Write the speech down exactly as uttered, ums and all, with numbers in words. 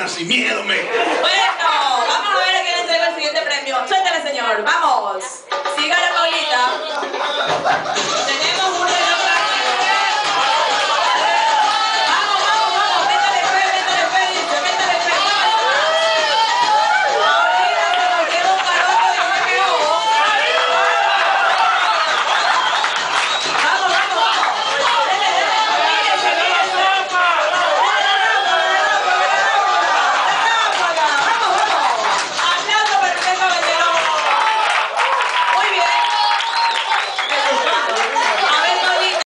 ganar sin miedo, me. Bueno, vamos a ver a quién le entrega el siguiente premio. Suéltale, señor. ¡Vamos!